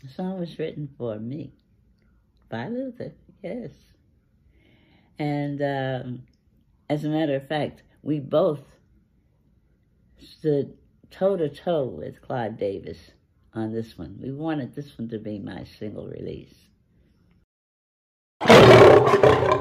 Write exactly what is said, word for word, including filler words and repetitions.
The song was written for me by Luther, yes. And um, as a matter of fact, we both stood toe-to-toe with Clive Davis on this one. We wanted this one to be my single release.